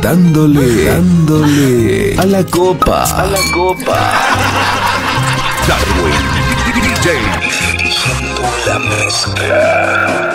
dándole a la copa. Darwin DJ la mezcla.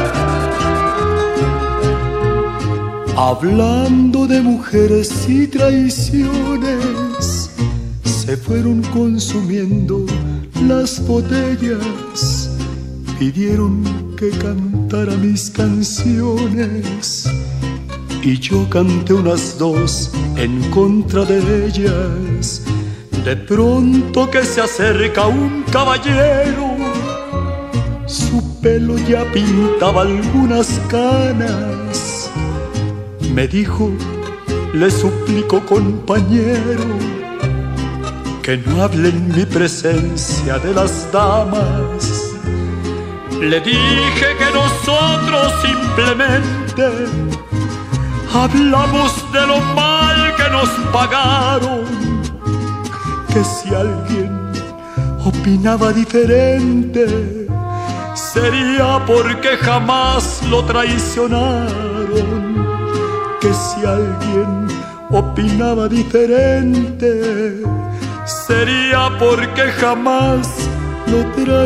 Hablando de mujeres y traiciones, se fueron consumiendo las botellas. Pidieron que cantara mis canciones y yo canté unas dos en contra de ellas. De pronto que se acerca un caballero, su pelo ya pintaba algunas canas. Me dijo, le suplico compañero, que no hable en mi presencia de las damas. Le dije que nosotros simplemente hablamos de lo mal que nos pagaron, que si alguien opinaba diferente sería porque jamás lo traicionaron, que si alguien opinaba diferente sería porque jamás lo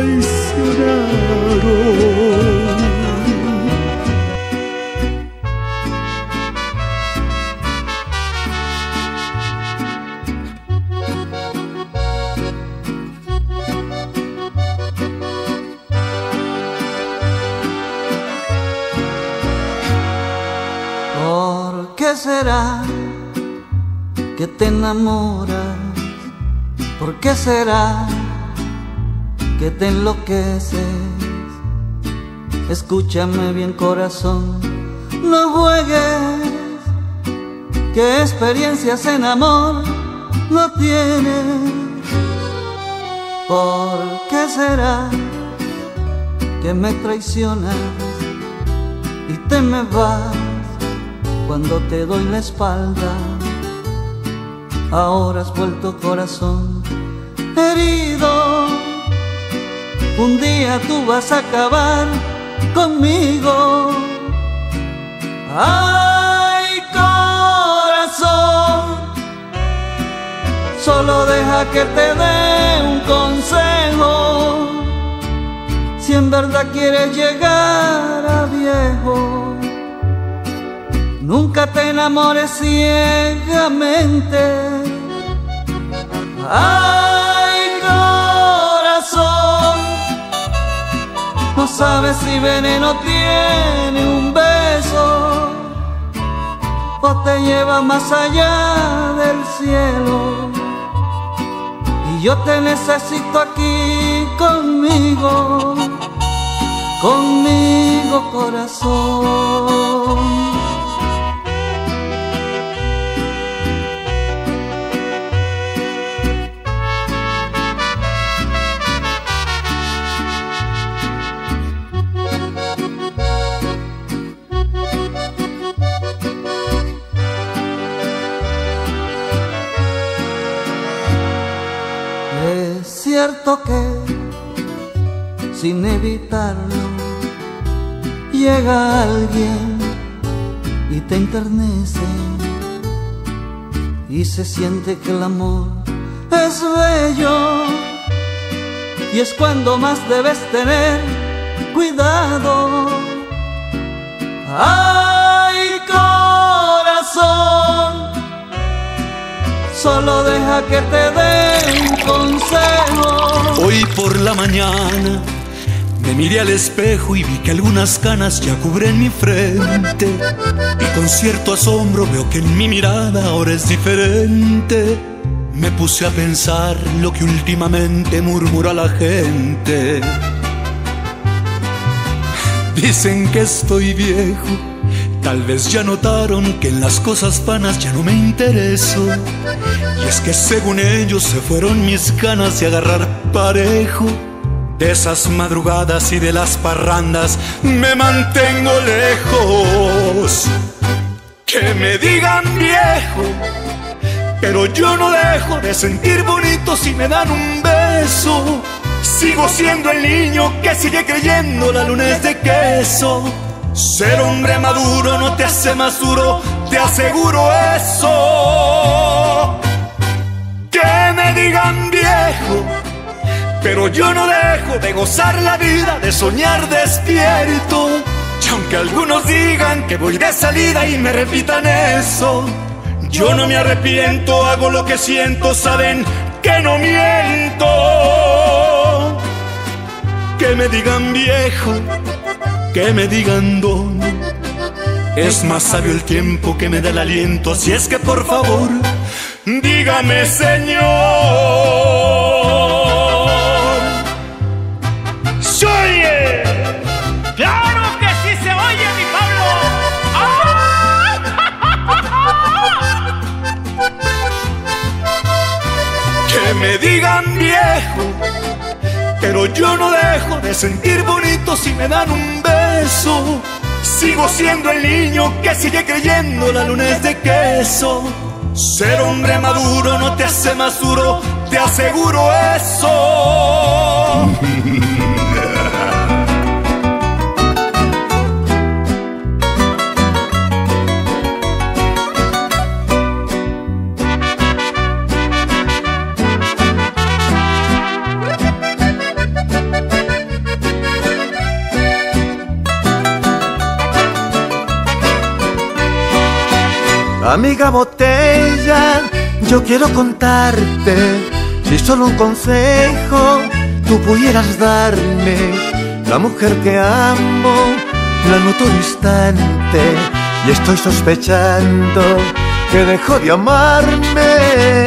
traicionaron. ¿Por qué será que te enamoras? ¿Por qué será que te enloqueces? Escúchame bien, corazón, no juegues, que experiencias en amor no tienes. ¿Por qué será que me traicionas y te me vas cuando te doy la espalda? Ahora has vuelto, corazón herido, un día tú vas a acabar conmigo. Ay, corazón, solo deja que te dé un consejo. Si en verdad quieres llegar a viejo, nunca te enamores ciegamente. Ay, corazón, no sabes si veneno tiene un beso o te lleva más allá del cielo. Y yo te necesito aquí conmigo, conmigo, corazón. Es cierto que sin evitarlo llega alguien y te enternece y se siente que el amor es bello, y es cuando más debes tener cuidado. Ay, corazón, solo deja que te dé un consejo. Hoy por la mañana me miré al espejo y vi que algunas canas ya cubren mi frente, y con cierto asombro veo que en mi mirada ahora es diferente. Me puse a pensar lo que últimamente murmura la gente. Dicen que estoy viejo, tal vez ya notaron que en las cosas vanas ya no me intereso. Y es que según ellos se fueron mis ganas de agarrar parejo. De esas madrugadas y de las parrandas me mantengo lejos. Que me digan viejo, pero yo no dejo de sentir bonito si me dan un beso. Sigo siendo el niño que sigue creyendo la luna es de queso. Ser hombre maduro no te hace más duro, te aseguro eso. Que me digan viejo, pero yo no dejo de gozar la vida, de soñar despierto. Y aunque algunos digan que voy de salida y me repitan eso, yo no me arrepiento, hago lo que siento, saben que no miento. Que me digan viejo, que me digan don, es más sabio el tiempo que me da el aliento. Así es que por favor, dígame señor. ¿Se oye? ¡Claro que sí se oye, mi Pablo! Que me digan viejo, pero yo no dejo de sentir bonito si me dan un beso. Sigo siendo el niño que sigue creyendo la luna es de queso. Ser hombre maduro no te hace más duro, te aseguro eso. Amiga botella, yo quiero contarte, si solo un consejo tú pudieras darme. La mujer que amo la noto distante y estoy sospechando que dejó de amarme.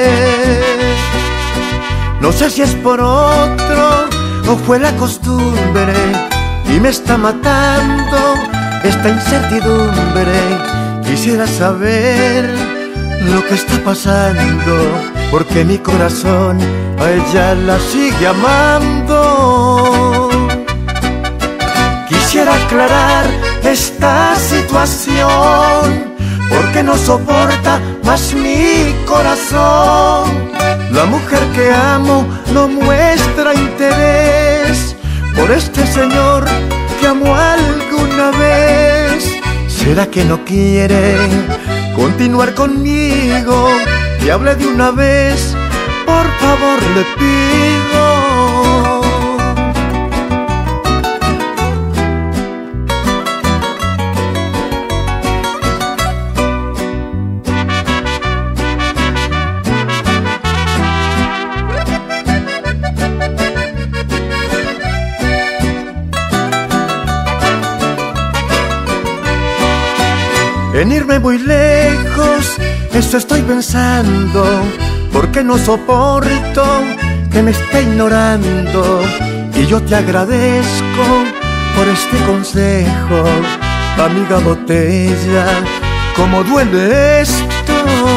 No sé si es por otro o fue la costumbre y me está matando esta incertidumbre. Quisiera saber lo que está pasando, porque mi corazón a ella la sigue amando. Quisiera aclarar esta situación, porque no soporta más mi corazón. La mujer que amo no muestra interés por este señor que amó alguna vez. ¿Será que no quiere continuar conmigo? Que hable de una vez, por favor le pido. En irme muy lejos, eso estoy pensando, porque no soporto que me esté ignorando. Y yo te agradezco por este consejo, amiga botella, cómo duele esto.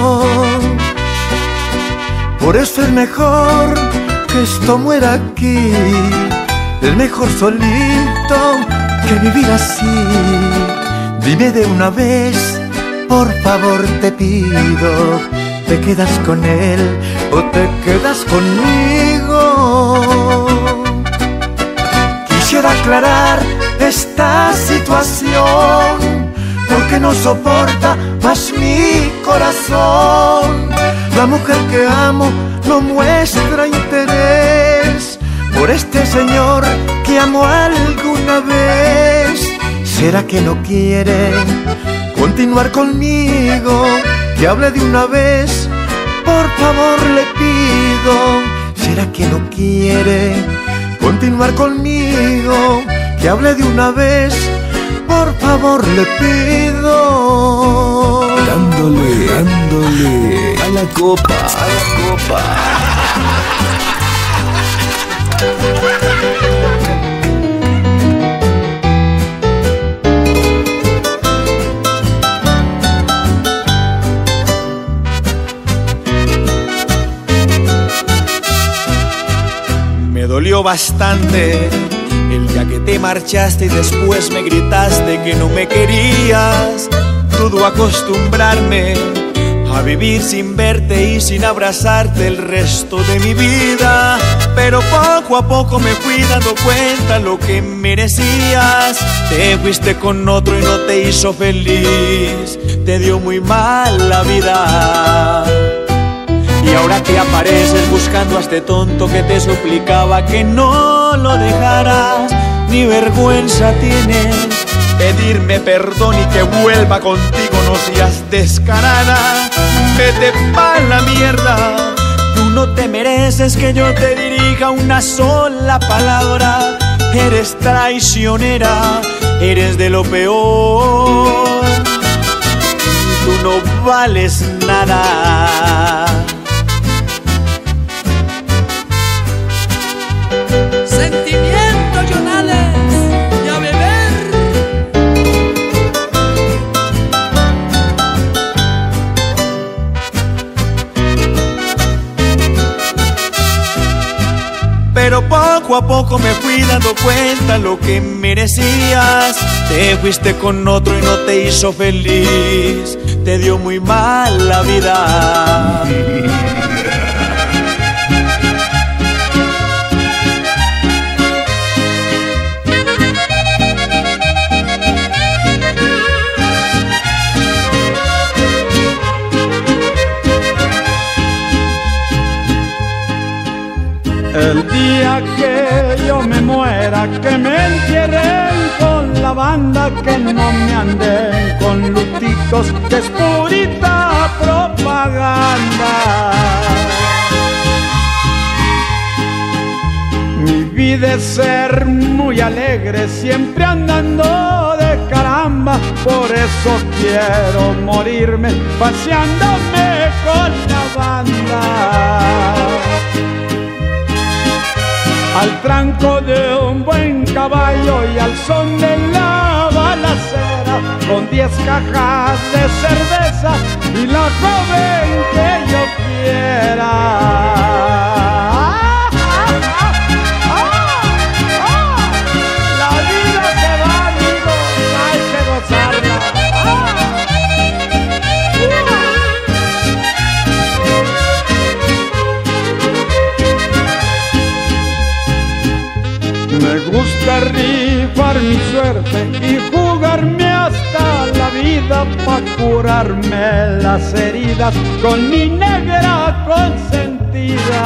Por eso es mejor que esto muera aquí, es mejor solito que vivir así. Dime de una vez, por favor te pido, ¿te quedas con él o te quedas conmigo? Quisiera aclarar esta situación, porque no soporta más mi corazón. La mujer que amo no muestra interés por este señor que amó alguna vez. ¿Será que no quiere continuar conmigo? Que hable de una vez, por favor le pido. ¿Será que no quiere continuar conmigo? Que hable de una vez, por favor le pido. Dándole a la copa, Me dolió bastante el día que te marchaste y después me gritaste que no me querías. Dudo acostumbrarme a vivir sin verte y sin abrazarte el resto de mi vida. Pero poco a poco me fui dando cuenta lo que merecías. Te fuiste con otro y no te hizo feliz, te dio muy mal la vida. Y ahora te apareces buscando a este tonto que te suplicaba que no lo dejaras. Ni vergüenza tienes pedirme perdón y que vuelva contigo, no seas descarada. Vete pa' la mierda, tú no te mereces que yo te dirija una sola palabra. Eres traicionera, eres de lo peor, tú no vales nada. Sentimientos Jonales y a beber. Pero poco a poco me fui dando cuenta lo que merecías. Te fuiste con otro y no te hizo feliz, te dio muy mal la vida. El día que yo me muera, que me entierren con la banda, que no me anden con lutitos, que es purita propaganda. Mi vida es ser muy alegre, siempre andando de caramba. Por eso quiero morirme paseándome con la banda. Al tranco de un buen caballo y al son de la balacera, con 10 cajas de cerveza y la joven que yo quiera. La vida se va, amigos, hay que gozarla. Me gusta rifar mi suerte y jugarme hasta la vida pa' curarme las heridas con mi negra consentida.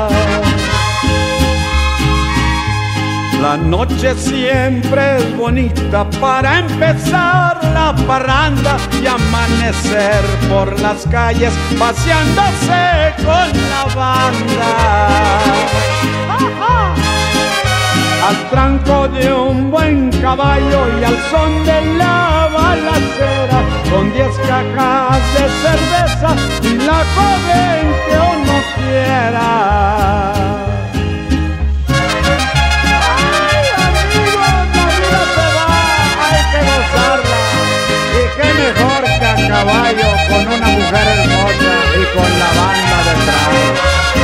La noche siempre es bonita para empezar la parranda y amanecer por las calles paseándose con la banda. Al tranco de un buen caballo y al son de la balacera, con 10 cajas de cerveza y la joven que uno quiera. Ay, amigos, la vida se va, hay que gozarla. Y qué mejor que a caballo con una mujer hermosa y con la banda detrás.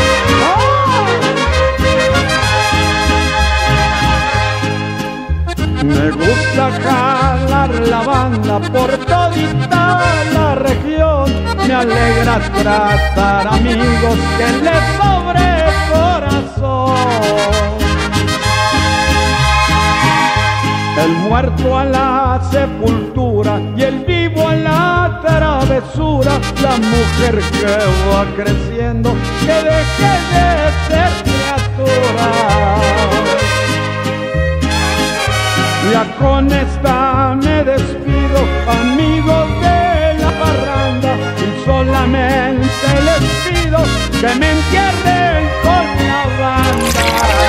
Me gusta jalar la banda por todita la región. Me alegra tratar amigos que les sobre corazón. El muerto a la sepultura y el vivo a la travesura. La mujer que va creciendo, que deje de ser criatura. Ya con esta me despido, amigos de la parranda, y solamente les pido que me entierren con la banda.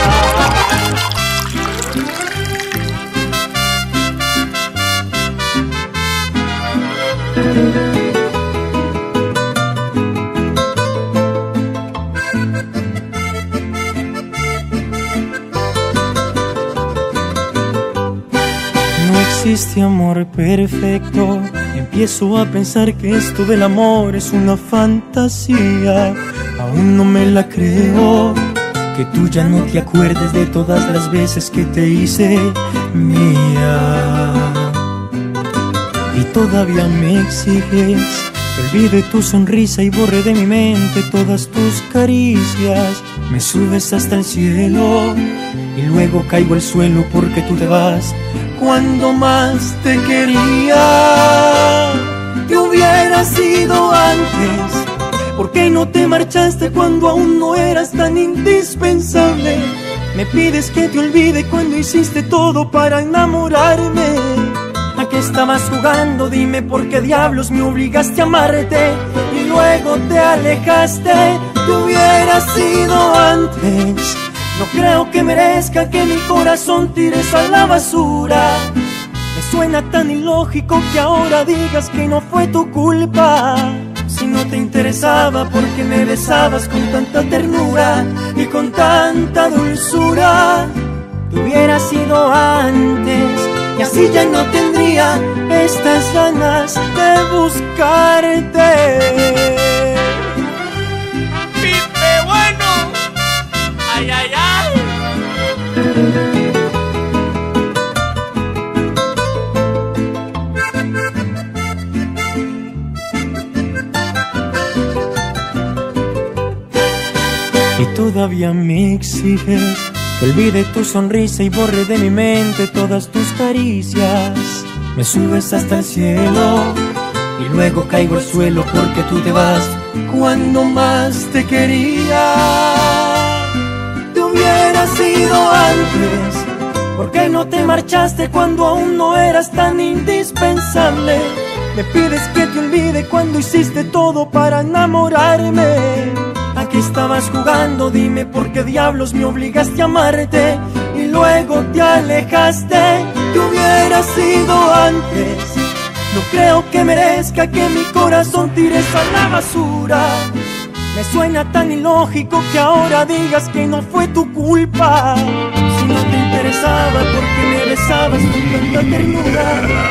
No existe amor perfecto. Empiezo a pensar que esto del amor es una fantasía. Aún no me la creo, que tú ya no te acuerdes de todas las veces que te hice mía. Y todavía me exiges Olvide tu sonrisa y borre de mi mente todas tus caricias. Me subes hasta el cielo y luego caigo al suelo porque tú te vas cuando más te quería. Te hubieras ido antes, ¿por qué no te marchaste cuando aún no eras tan indispensable? Me pides que te olvide cuando hiciste todo para enamorarme. ¿A qué estabas jugando? Dime por qué diablos me obligaste a amarte y luego te alejaste. Te hubieras ido antes. No creo que merezca que mi corazón tires a la basura. Me suena tan ilógico que ahora digas que no fue tu culpa. Si no te interesaba, ¿por qué me besabas con tanta ternura y con tanta dulzura? Te hubieras ido antes y así ya no tendría estas ganas de buscarte. Pipe bueno, ay, ay, ay. Y todavía me exiges que olvide tu sonrisa y borre de mi mente todas tus caricias. Me subes hasta el cielo y luego caigo al suelo porque tú te vas cuando más te quería. Te hubieras ido antes, ¿por qué no te marchaste cuando aún no eras tan indispensable? Me pides que te olvide cuando hiciste todo para enamorarme. ¿A qué estabas jugando? Dime por qué diablos me obligaste a amarte y luego te alejaste. Te hubieras ido antes. No creo que merezca que mi corazón tires a la basura. Me suena tan ilógico que ahora digas que no fue tu culpa. Si no te interesaba, ¿por qué me besabas con tanta ternura?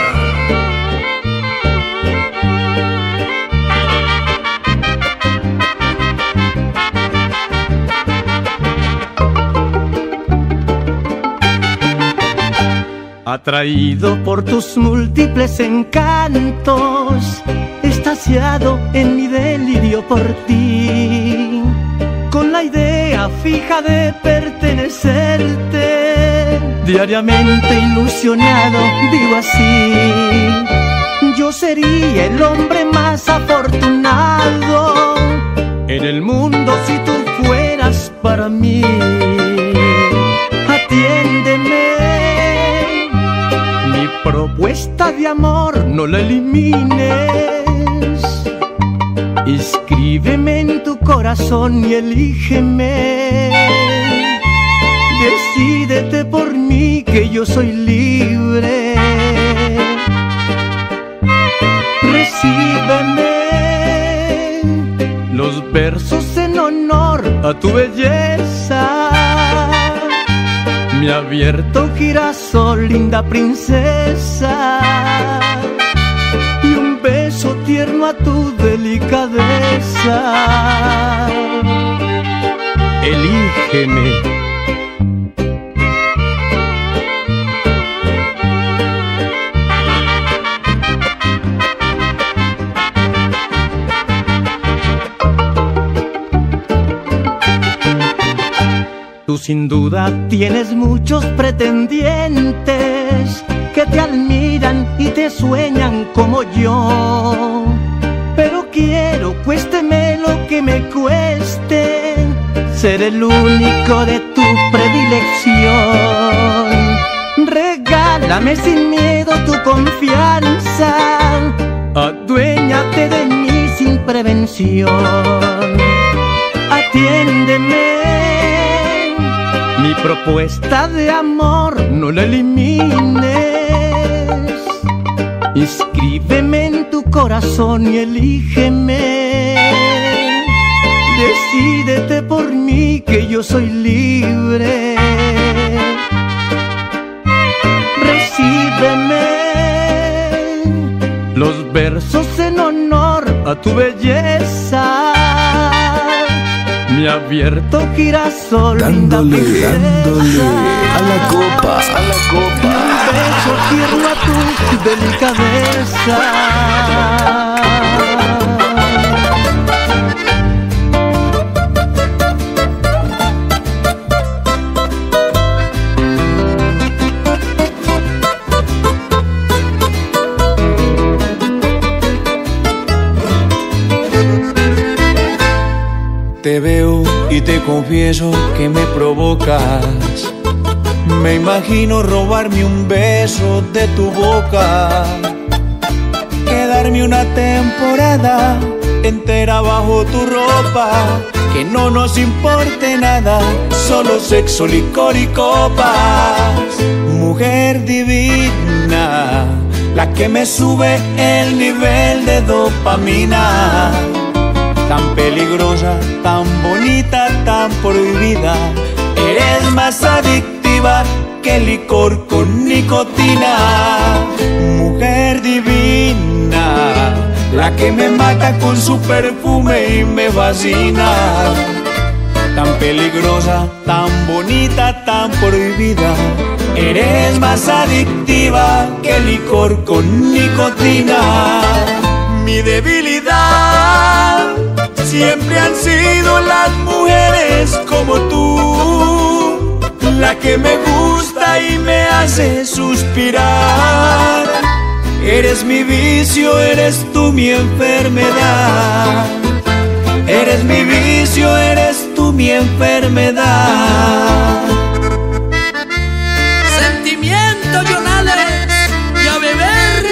Atraído por tus múltiples encantos, extasiado en mi delirio por ti, con la idea fija de pertenecerte, diariamente ilusionado vivo así. Yo sería el hombre más afortunado en el mundo si tú fueras para mí. Atiéndeme, mi propuesta de amor no la elimines. Escríbeme en tu corazón y elígeme. Decídete por mí que yo soy libre. Recíbeme los versos en honor a tu belleza. Mi abierto girasol, linda princesa, y un beso tierno a tu delicadeza. Elígeme. Tú sin duda tienes muchos pretendientes que te admiran y te sueñan como yo. Pero quiero, cuésteme lo que me cueste, ser el único de tu predilección. Regálame sin miedo tu confianza, aduéñate de mí sin prevención. Atiéndeme, mi propuesta de amor no la elimines. Escríbeme en tu corazón y elígeme. Decídete por mí que yo soy libre. Recíbeme los versos en honor a tu belleza. Mi abierto girasol, dándole a la copa, a la copa. Un beso tierno a tu delicadeza. y te confieso que me provocas. Me imagino robarme un beso de tu boca, quedarme una temporada entera bajo tu ropa, que no nos importe nada, solo sexo, licor y copas. Mujer divina, la que me sube el nivel de dopamina, tan peligrosa, tan bonita, tan prohibida. Eres más adictiva que el licor con nicotina. Mujer divina, la que me mata con su perfume y me fascina. Tan peligrosa, tan bonita, tan prohibida. Eres más adictiva que el licor con nicotina. Mi debilidad siempre han sido las mujeres como tú, la que me gusta y me hace suspirar. Eres mi vicio, eres tú mi enfermedad. Eres mi vicio, eres tú mi enfermedad. Sentimiento, Jonales, y a beber.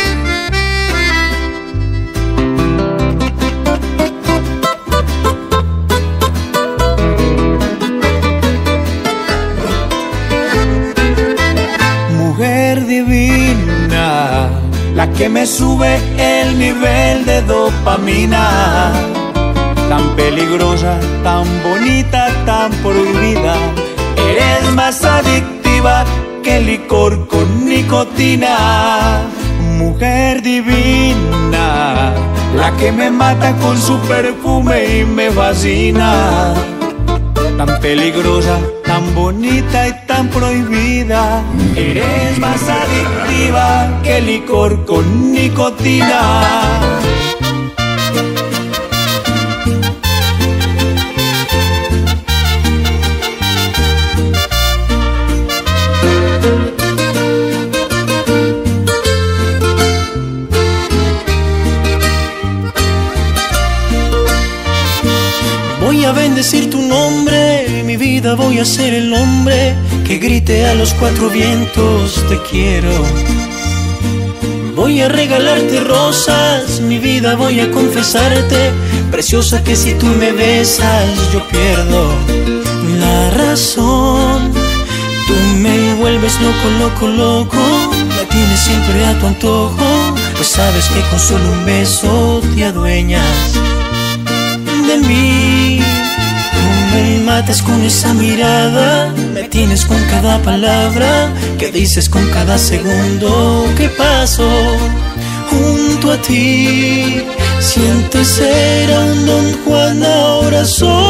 Mujer divina, la que me sube el nivel de dopamina, tan peligrosa, tan bonita, tan prohibida. Eres más adictiva que el licor con nicotina. Mujer divina, la que me mata con su perfume y me fascina. Tan peligrosa, tan bonita y tan prohibida. Eres más adictiva que el licor con nicotina. Voy a bendecir tu nombre, mi vida voy a ser el hombre que grite a los cuatro vientos te quiero. Voy a regalarte rosas, mi vida voy a confesarte, preciosa, que si tú me besas yo pierdo la razón. Tú me vuelves loco, loco, loco, me tienes siempre a tu antojo, pues sabes que con solo un beso te adueñas de mí. Tú me matas con esa mirada, me tienes con cada palabra que dices, con cada segundo que paso junto a ti. Sientes ser a un Don Juan, ahora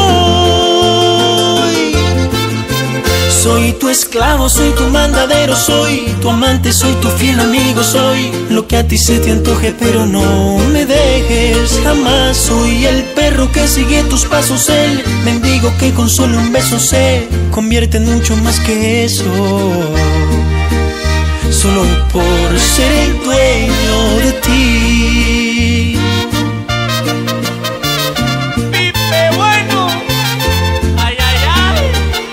soy tu esclavo, soy tu mandadero, soy tu amante, soy tu fiel amigo, soy lo que a ti se te antoje, pero no me dejes jamás. Soy el perro que sigue tus pasos, el mendigo que con solo un beso se convierte en mucho más que eso, solo por ser el dueño de ti. Pipe bueno, ay, ay, ay.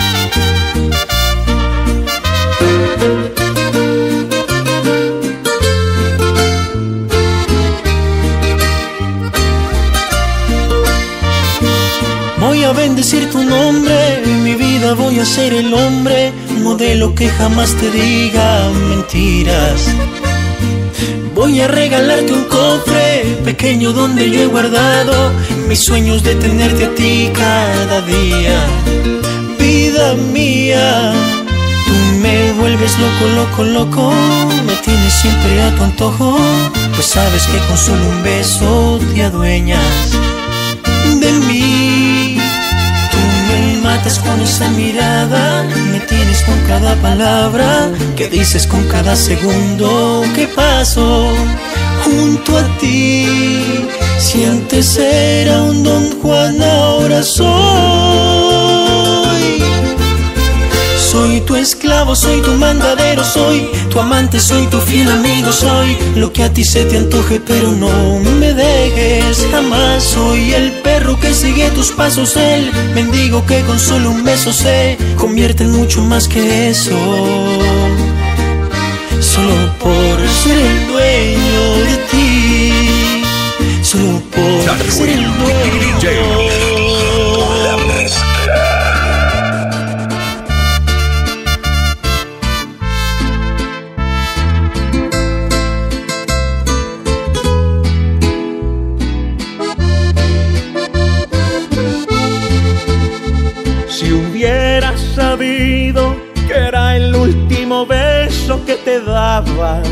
Voy a bendecir tu nombre, en mi vida voy a ser el hombre, modelo que jamás te diga mentiras. Voy a regalarte un cofre pequeño donde yo he guardado mis sueños de tenerte a ti cada día. Vida mía, tú me vuelves loco, loco, loco, me tienes siempre a tu antojo, pues sabes que con solo un beso te adueñas de mí. Tú me matas con esa mirada, me tienes con cada palabra que dices, con cada segundo que paso junto a ti. Sientes ser a un Don Juan, ahora soy Soy tu esclavo, soy tu mandadero, soy tu amante, soy tu fiel amigo, soy lo que a ti se te antoje, pero no me dejes jamás. Soy el perro que sigue tus pasos, el mendigo que con solo un beso se convierte en mucho más que eso. Solo por ser el dueño de ti, solo por ser el dueño. Si hubieras sabido que era el último beso que te daba,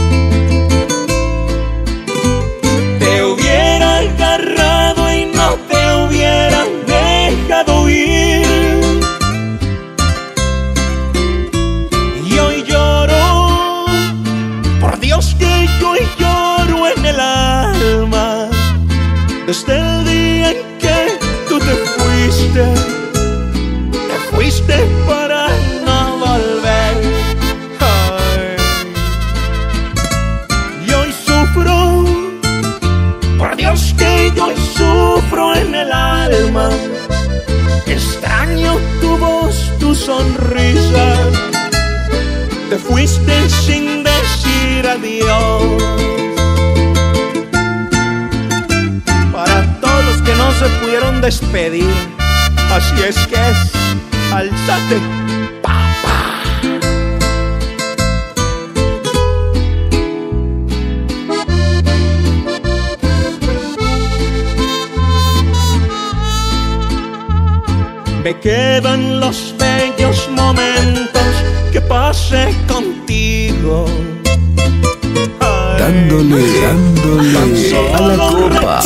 te hubiera agarrado y no te hubiera dejado ir. Y hoy lloro, por Dios que yo lloro en el alma, desde el día en que tú te fuiste para no volver. Ay. Y hoy sufro, por Dios que yo hoy sufro en el alma. Extraño tu voz, tu sonrisa. Te fuiste sin decir adiós. Para todos los que no se pudieron despedir, así es que es. Alzate, papá. Me quedan los bellos momentos que pasé contigo. Ay, dándole a la copa.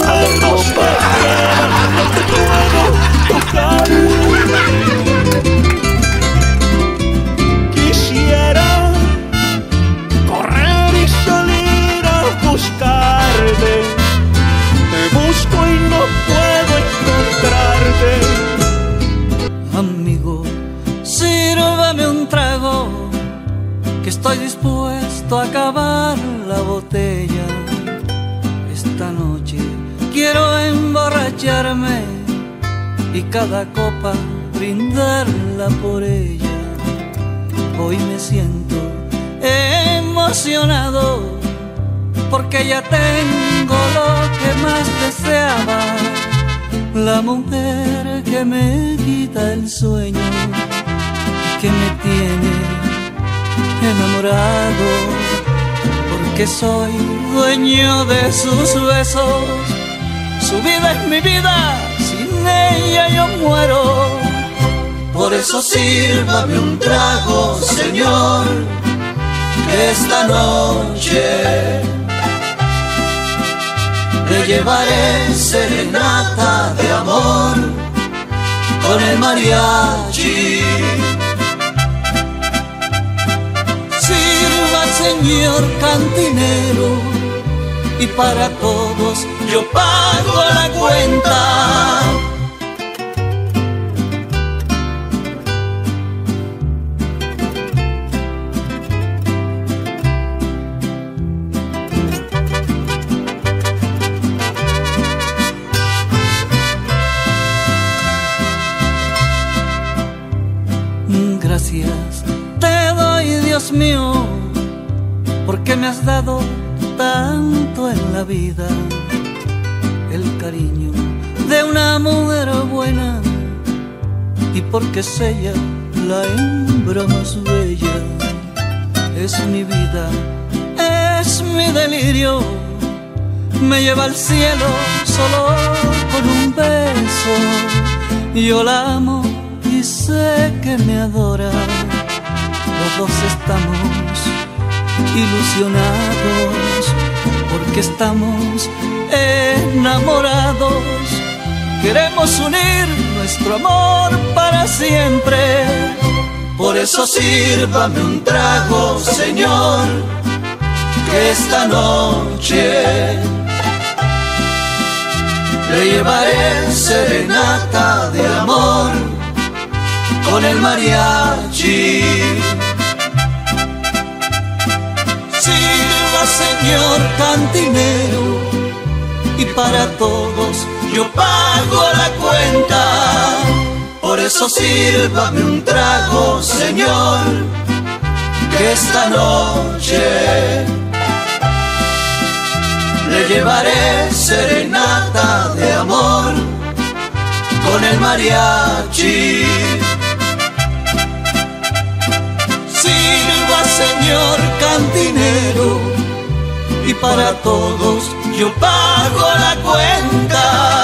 Quisiera correr y salir a buscarte. Te busco y no puedo encontrarte. Amigo, sírvame un trago, que estoy dispuesto a acabar la botella. Esta noche quiero emborracharme y cada copa brindarla por ella. Hoy me siento emocionado porque ya tengo lo que más deseaba, la mujer que me quita el sueño, que me tiene enamorado, porque soy dueño de sus besos. Su vida es mi vida, sin ella yo muero. Por eso sírvame un trago, Señor, que esta noche le llevaré serenata de amor con el mariachi. Sirva, señor cantinero, y para todos yo pago la cuenta. Gracias te doy, Dios mío, porque me has dado tanto en la vida, el cariño de una mujer buena, y porque es ella la hembra más bella. Es mi vida, es mi delirio, me lleva al cielo solo con un beso. Yo la amo y sé que me adora, los dos estamos ilusionados porque estamos enamorados. Queremos unir nuestro amor para siempre. Por eso sírvame un trago, Señor, que esta noche le llevaré serenata de amor con el mariachi. Sirva, señor cantinero, y para todos yo pago la cuenta. Por eso sírvame un trago, señor, que esta noche le llevaré serenata de amor con el mariachi. Sirva, señor cantinero, y para todos yo pago la cuenta.